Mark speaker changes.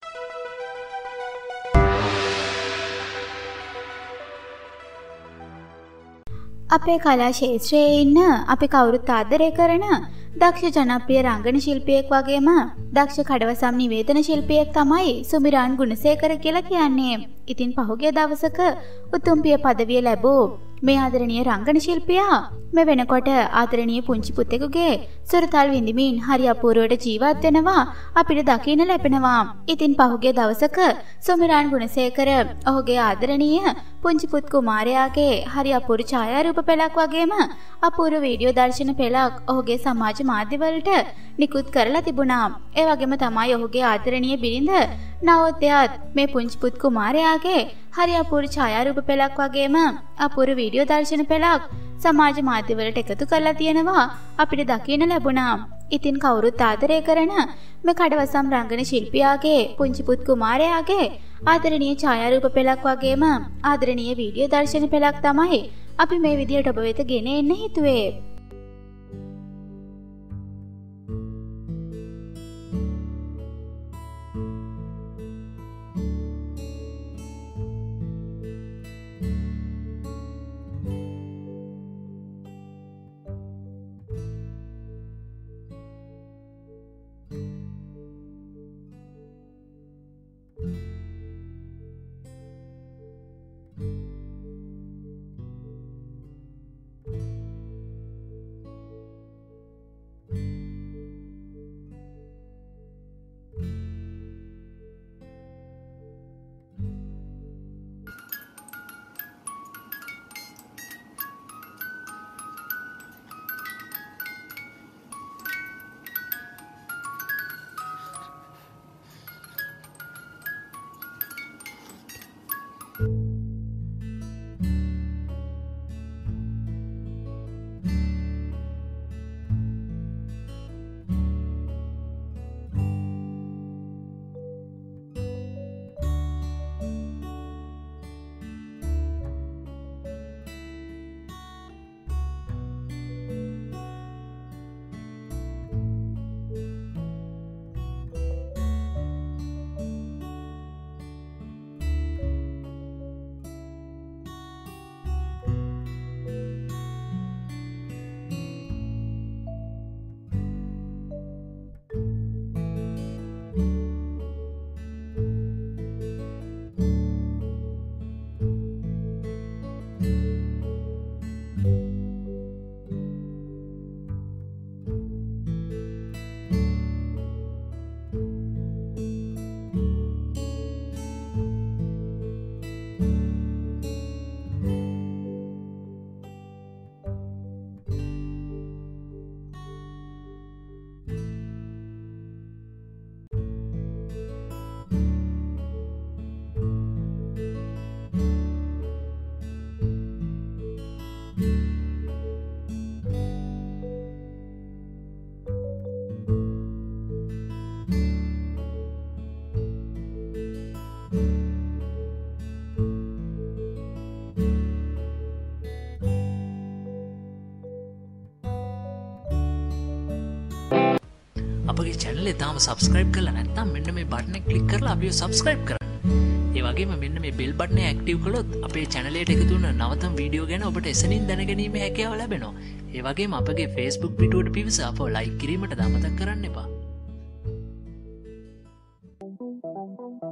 Speaker 1: අපේ කලා ශාස්ත්‍රයේ ඉන්න අපි කවුරුත් ආදරය කරන දක්ෂ ජනප්‍රිය රංගන ශිල්පියෙක් වගේම දක්ෂ කඩවසම් නිවේදන ශිල්පියෙක් තමයි සුමිරාන් ගුණසේකර කියලා කියන්නේ. ඉතින් පහුගිය දවසක උතුම් පිය පදවිය ලැබූ මේ ආදරණීය රංගන ශිල්පියා මේ වෙනකොට ආදරණීය පුංචි පුතෙකුගේ සුරතල් විඳිමින් හරි අපූර්වවට ජීවත් වෙනවා අපිට දකින්න ලැබෙනවා. ඉතින් පහුගිය දවසක සුමිරාන් ගුණසේකර ඔහුගේ ආදරණීය පුංචි පුත් කුමාරයාගේ හරි අපූර්ව ඡායාරූප පෙළක් වගේම අපූර්ව වීඩියෝ දර්ශන පෙළක් ඔහුගේ සමාජ මාධ්‍යවලට නිකුත් කරලා තිබුණා. ඒ වගේම තමයි ඔහුගේ ආදරණීය බිරිඳ නවෝදයාත් මේ පුංචි පුත් කුමාරයාගේ හරි අපූර්ව ඡායාරූප පෙළක් වගේම අපූර්ව වීඩියෝ දර්ශන පෙළක් සමාජ මාධ්‍යවලට එකතු කරලා තියෙනවා අපිට දකින්න ලැබුණා. ඉතින් කවුරුත් ආදරය කරන මේ කඩවසම් රංගන ශිල්පියාගේ පුංචි පුත් කුමාරයාගේ ආදරණීය ඡායාරූප පෙළක් වගේම ආදරණීය වීඩියෝ දර්ශන පෙළක් තමයි අපි මේ විදියට ඔබ වෙත ගෙන එන්න හිතුවේ.
Speaker 2: අපගේ channel එක තාම subscribe කරලා නැත්නම් මෙන්න මේ button එක click කරලා අපිව subscribe කරන්න. ඒ වගේම මෙන්න මේ bell button එක active කළොත් අපේ channel එකට එකතු වෙන නවතම වීඩියෝ ගැන ඔබට එසනින් දැනගැනීමේ හැකියාව ලැබෙනවා. ඒ වගේම අපගේ Facebook පිටුවට පිවිස අපව like කිරීමට අමතක කරන්න එපා.